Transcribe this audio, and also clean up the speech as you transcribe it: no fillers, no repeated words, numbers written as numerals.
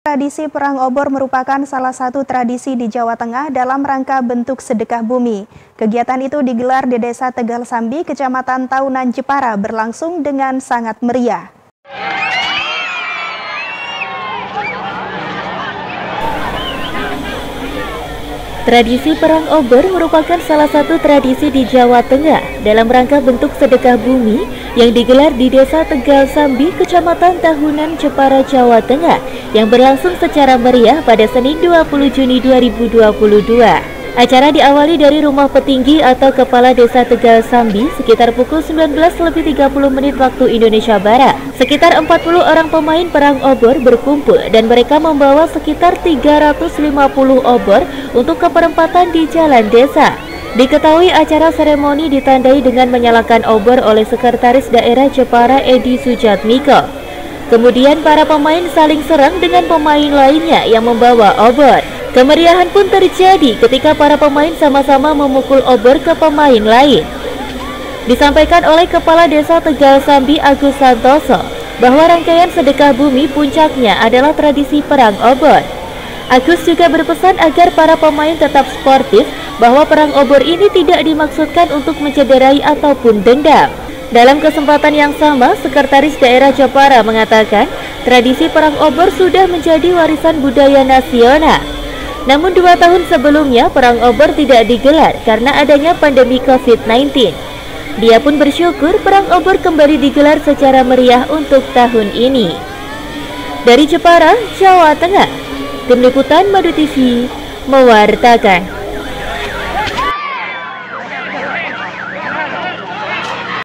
Tradisi perang obor merupakan salah satu tradisi di Jawa Tengah dalam rangka bentuk sedekah bumi. Kegiatan itu digelar di Desa Tegal Sambi, Kecamatan Taunan Jepara, berlangsung dengan sangat meriah. Tradisi perang obor merupakan salah satu tradisi di Jawa Tengah dalam rangka bentuk sedekah bumi yang digelar di Desa Tegal Sambi, Kecamatan Taunan Jepara, Jawa Tengah yang berlangsung secara meriah pada Senin 20 Juni 2022. Acara diawali dari rumah petinggi atau Kepala Desa Tegal Sambi sekitar pukul 19.30 waktu Indonesia Barat. Sekitar 40 orang pemain perang obor berkumpul dan mereka membawa sekitar 350 obor untuk keperempatan di jalan desa. Diketahui acara seremoni ditandai dengan menyalakan obor oleh Sekretaris Daerah Jepara Edi Sujatmiko. Kemudian para pemain saling serang dengan pemain lainnya yang membawa obor. Kemeriahan pun terjadi ketika para pemain sama-sama memukul obor ke pemain lain. Disampaikan oleh Kepala Desa Tegal Sambi Agus Santoso bahwa rangkaian sedekah bumi puncaknya adalah tradisi perang obor. Agus juga berpesan agar para pemain tetap sportif bahwa perang obor ini tidak dimaksudkan untuk mencederai ataupun dendam. Dalam kesempatan yang sama, Sekretaris Daerah Jepara mengatakan tradisi perang obor sudah menjadi warisan budaya nasional. Namun 2 tahun sebelumnya perang obor tidak digelar karena adanya pandemi COVID-19. Dia pun bersyukur perang obor kembali digelar secara meriah untuk tahun ini. Dari Jepara, Jawa Tengah, Tim Liputan Madu TV mewartakan.